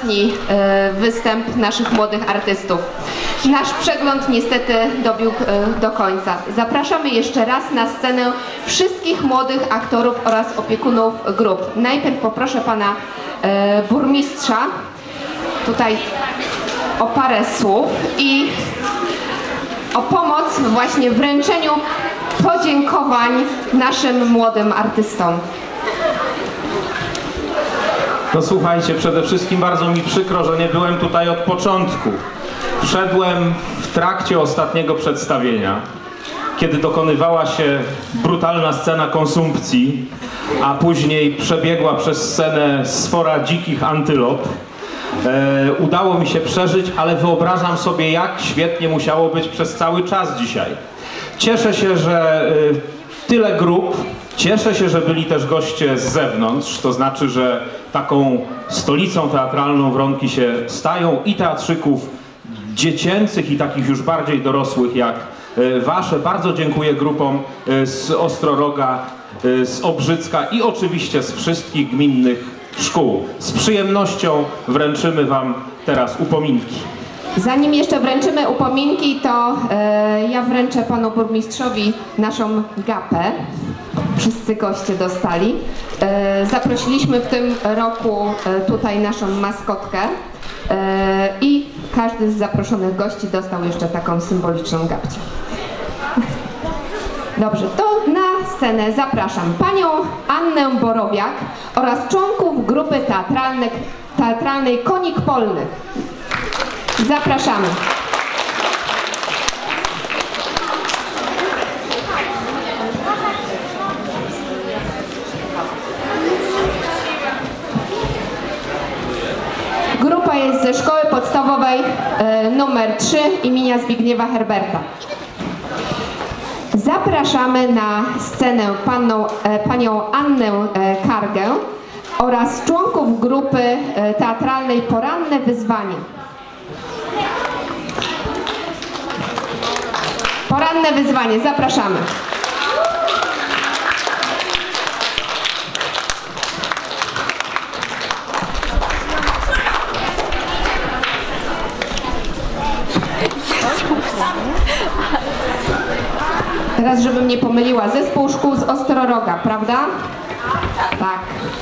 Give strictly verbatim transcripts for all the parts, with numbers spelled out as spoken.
ostatni występ naszych młodych artystów. Nasz przegląd niestety dobiegł do końca. Zapraszamy jeszcze raz na scenę wszystkich młodych aktorów oraz opiekunów grup. Najpierw poproszę pana burmistrza tutaj o parę słów i o pomoc właśnie w wręczeniu podziękowań naszym młodym artystom. No słuchajcie, przede wszystkim bardzo mi przykro, że nie byłem tutaj od początku. Wszedłem w trakcie ostatniego przedstawienia, kiedy dokonywała się brutalna scena konsumpcji, a później przebiegła przez scenę sfora dzikich antylop. E, udało mi się przeżyć, ale wyobrażam sobie, jak świetnie musiało być przez cały czas dzisiaj. Cieszę się, że y, tyle grup, cieszę się, że byli też goście z zewnątrz, to znaczy, że taką stolicą teatralną Wronki się stają i teatrzyków dziecięcych i takich już bardziej dorosłych jak y, wasze. Bardzo dziękuję grupom y, z Ostroroga, y, z Obrzycka i oczywiście z wszystkich gminnych szkół. Z przyjemnością wręczymy wam teraz upominki. Zanim jeszcze wręczymy upominki, to e, ja wręczę panu burmistrzowi naszą gapę. Wszyscy goście dostali. E, zaprosiliśmy w tym roku e, tutaj naszą maskotkę e, i każdy z zaproszonych gości dostał jeszcze taką symboliczną gapcie. Dobrze, to na scenę zapraszam panią Annę Borowiak oraz członków grupy teatralnej, teatralnej Konik Polny. Zapraszamy. Grupa jest ze szkoły podstawowej e, numer trzy imienia Zbigniewa Herberta. Zapraszamy na scenę paną, e, panią Annę e, Kargę oraz członków grupy e, teatralnej Poranne Wyzwanie. Poranne Wyzwanie, zapraszamy. Teraz, żebym nie pomyliła, zespół szkół z Ostroroga, prawda? Tak.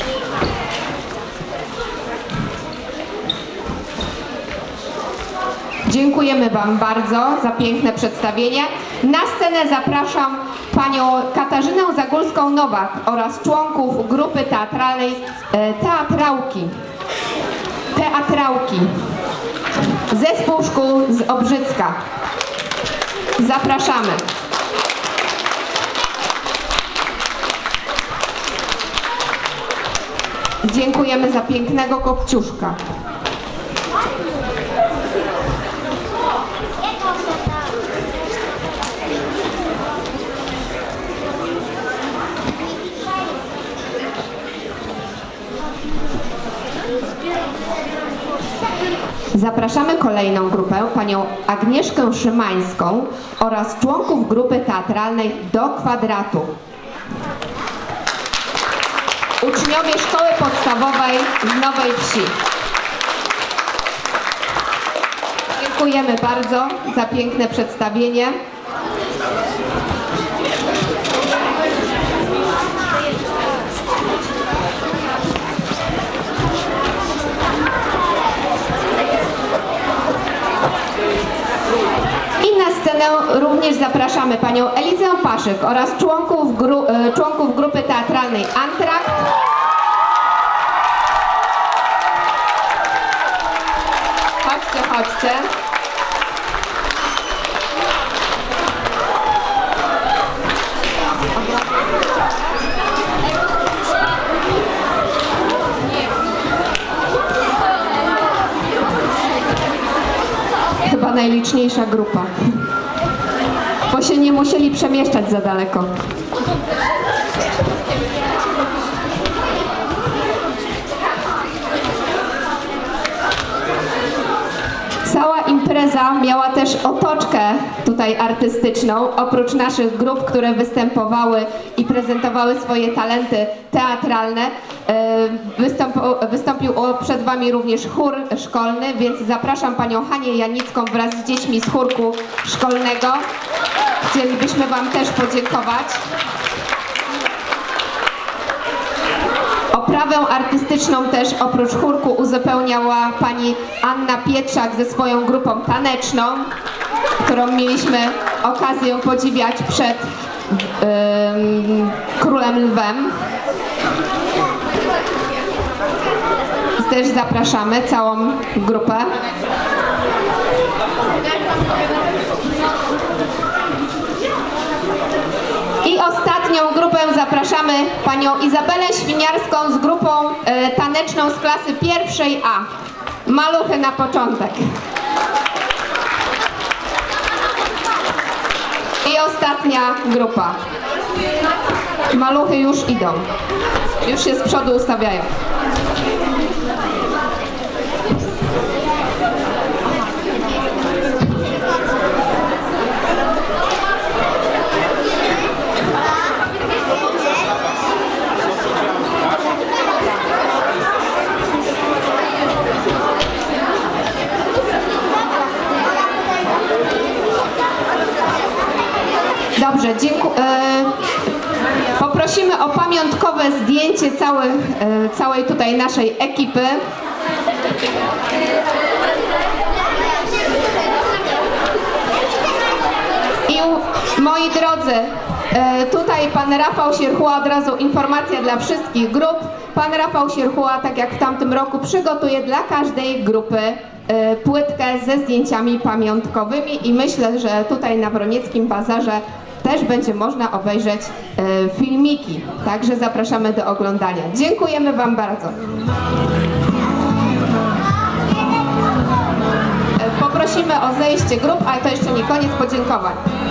Dziękujemy wam bardzo za piękne przedstawienie. Na scenę zapraszam panią Katarzynę Zagórską-Nowak oraz członków grupy teatralnej e, Teatrałki. Teatrałki. Zespół szkół z Obrzycka. Zapraszamy. Dziękujemy za pięknego kopciuszka. Zapraszamy kolejną grupę, panią Agnieszkę Szymańską oraz członków grupy teatralnej Do Kwadratu. Uczniowie szkoły podstawowej z Nowej Wsi. Dziękujemy bardzo za piękne przedstawienie. I na scenę również zapraszamy panią Elizę Paszyk oraz członków, gru, członków grupy teatralnej Antrakt. Chodźcie, chodźcie. Chyba najliczniejsza grupa, bo się nie musieli przemieszczać za daleko. Cała impreza impreza miała też otoczkę tutaj artystyczną. Oprócz naszych grup, które występowały i prezentowały swoje talenty teatralne, wystąp- wystąpił przed Wami również chór szkolny, więc zapraszam Panią Hanię Janicką wraz z dziećmi z chórku szkolnego. Chcielibyśmy Wam też podziękować. Oprawę artystyczną też oprócz chórku uzupełniała pani Anna Pietrzak ze swoją grupą taneczną, którą mieliśmy okazję podziwiać przed ym, Królem Lwem. Też zapraszamy całą grupę. I ostatnią grupę zapraszamy panią Izabelę Świniarską z grupą e, taneczną z klasy pierwszej A. Maluchy na początek. I ostatnia grupa. Maluchy już idą. Już się z przodu ustawiają. Dobrze, dziękuję. Poprosimy o pamiątkowe zdjęcie całych, e, całej tutaj naszej ekipy. I moi drodzy, e, tutaj pan Rafał Sierchuła, od razu informacja dla wszystkich grup. Pan Rafał Sierchuła, tak jak w tamtym roku, przygotuje dla każdej grupy e, płytkę ze zdjęciami pamiątkowymi i myślę, że tutaj na Wronieckim Bazarze też będzie można obejrzeć e, filmiki, także zapraszamy do oglądania. Dziękujemy Wam bardzo. E, poprosimy o zejście grup, ale to jeszcze nie koniec podziękowań.